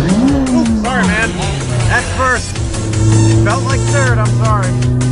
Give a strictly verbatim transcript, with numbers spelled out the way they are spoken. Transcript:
Oops, sorry, man. That's first. Felt like third, I'm sorry.